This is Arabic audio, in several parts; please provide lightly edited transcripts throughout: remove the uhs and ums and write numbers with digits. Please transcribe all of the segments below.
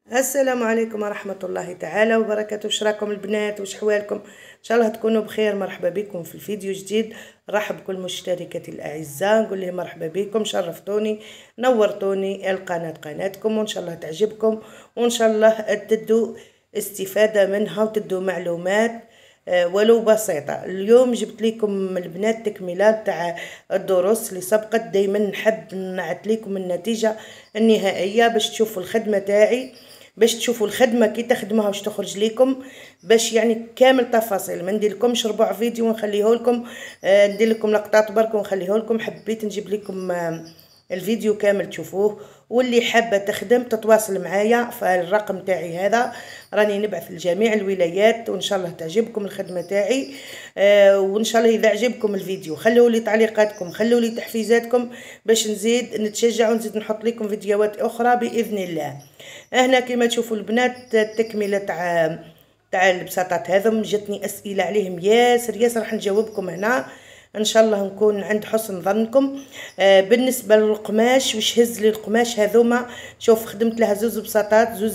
السلام عليكم ورحمة الله تعالى وبركاته. واش راكم البنات؟ واش حوالكم؟ ان شاء الله تكونوا بخير. مرحبا بكم في الفيديو جديد. نرحب بكل مشتركاتي الاعزاء، نقول لهم مرحبا بكم، شرفتوني نورتوني القناة قناتكم، وان شاء الله تعجبكم وان شاء الله تدوا استفادة منها وتدوا معلومات ولو بسيطة. اليوم جبت لكم البنات تكملة تاع الدروس اللي سبقت. دايما نحب نعت لكم النتيجة النهائية باش تشوفوا الخدمة تاعي، باش تشوفوا الخدمه كي تخدموها واش تخرج لكم، باش يعني كامل تفاصيل. ما ندير لكمش ربع فيديو ونخليه لكم، ندير لكم لقطات برك ونخليه لكم. حبيت نجيب لكم الفيديو كامل تشوفوه، واللي حابه تخدم تتواصل معايا فالرقم تاعي هذا، راني نبعث لجميع الولايات، وان شاء الله تعجبكم الخدمه تاعي. وان شاء الله اذا عجبكم الفيديو خلوا لي تعليقاتكم، خلوا لي تحفيزاتكم باش نزيد نتشجع ونزيد نحط لكم فيديوهات اخرى باذن الله. هنا كما تشوفوا البنات التكمله تاع البساطات هذم، جاتني اسئله عليهم ياسر راح نجاوبكم هنا ان شاء الله، نكون عند حسن ظنكم. بالنسبه للقماش واش هز لي القماش هذوما، شوف خدمت لها زوز بساطات، زوز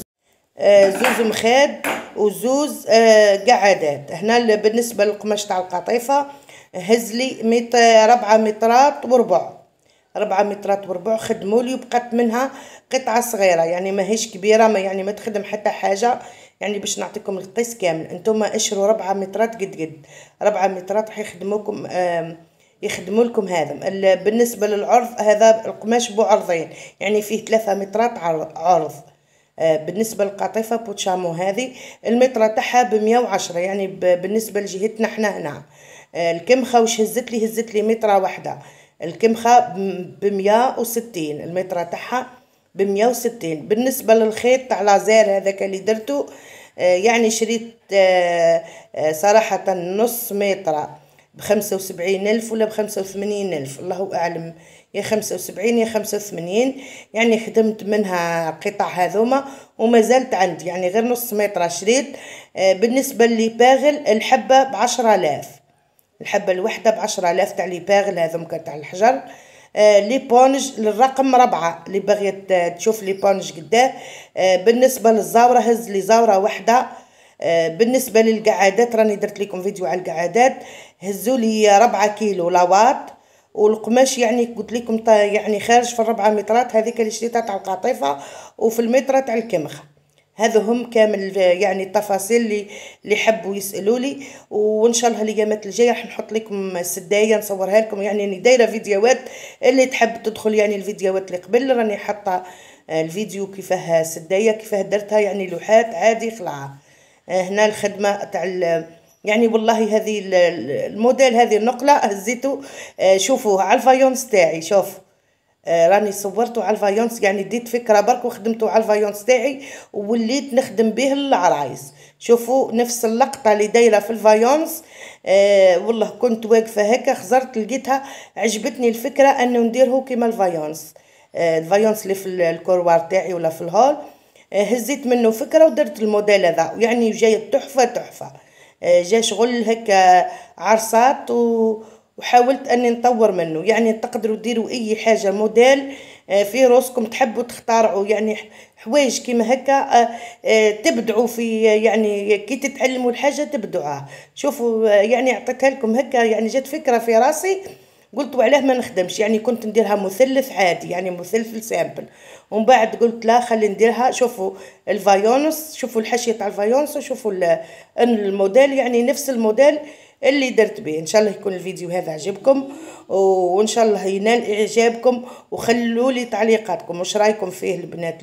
مخاد وزوز قعدات. هنا بالنسبه للقماش تاع القطيفه هز لي 4 مترات وربع، 4 مترات وربع خدموا لي، وبقات منها قطعه صغيره يعني ماهيش كبيره، ما يعني ما تخدم حتى حاجه. يعني باش نعطيكم القيس كامل، انتوما اشروا 4 مترات قد 4 مترات راح يخدموكم يخدموا لكم هذا. بالنسبه للعرض هذا القماش بو عرضين، يعني فيه 3 مترات عرض. بالنسبه للقطيفه بوتشامو هذه المتر تاعها ب110، يعني بالنسبه لجهتنا حنا هنا. الكمخه واش هزت لي متره واحده، الكمخه ب160، المتر تاعها ب160. بالنسبه للخيط تاع لازير هذاك اللي درته، يعني شريت صراحه نص متر ب75,000 ولا ب85,000 الله اعلم، يا 75 يا 85. يعني خدمت منها قطع هذوما وما زالت عندي، يعني غير نص متر شريت. بالنسبه لي باغل الحبه ب10,000، الحبه الوحده ب10,000 تاع لي باغل هذوما تاع الحجر. لي بونج للرقم 4 اللي باغيه تشوف لي بونج قداه. بالنسبه للزاوره هز لي زاوره وحده. بالنسبه للقعادات راني درت لكم فيديو على القعادات، هزوا لي 4 كيلو لاواط، والقماش يعني قلت لكم يعني خارج في 4 مترات هذيك اللي شريتها تاع القطيفه، وفي المتر تاع الكمخ. هذا هم كامل يعني التفاصيل اللي حبوا يسالوا لي. وان شاء الله الايامات الجايه راح نحط لكم السدايه نصورها لكم، يعني اني دايره فيديوهات اللي تحب تدخل يعني الفيديوهات اللي قبل راني حاطه الفيديو كيفاه سدايه كيفاه درتها، يعني لوحات عادي خلعها. هنا الخدمه تاع يعني والله هذه الموديل هذه النقله هزيته. شوفوا على الفايونس تاعي، شوف راني صورته على الفايونس، يعني ديت فكره برك وخدمته على الفايونس تاعي ووليت نخدم به العرايس. شوفوا نفس اللقطه اللي دايره في الفايونس. والله كنت واقفه هكا خزرت لقيتها عجبتني الفكره انه نديره كيما الفايونس. الفايونس اللي في الكوروار تاعي ولا في الهول، هزيت منه فكره ودرت الموديل هذا، يعني جاي تحفه. جا شغل هكا عرصات وحاولت اني نطور منه. يعني تقدروا ديروا اي حاجه موديل في روسكم تحبوا تختارعوا، يعني حوايج كيما هكا تبدعوا في، يعني كي تتعلموا الحاجه تبدعوها. شوفوا يعني عطيتها لكم هكا، يعني جات فكره في راسي قلت وعلاه ما نخدمش. يعني كنت نديرها مثلث عادي، يعني مثلث سامبل، ومن بعد قلت لا خلي نديرها. شوفوا الفايونس، شوفوا الحاشيه تاع الفايونس، وشوفوا الموديل، يعني نفس الموديل اللي درت به. ان شاء الله يكون الفيديو هذا عجبكم، وان شاء الله ينال اعجابكم، وخلوا لي تعليقاتكم واش رايكم فيه البنات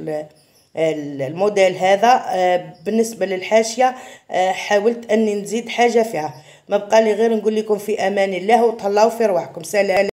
الموديل هذا. بالنسبه للحاشيه حاولت اني نزيد حاجه فيها، ما بقى لي غير نقول لكم في امان الله وتهلاو في رواحكم. سلام.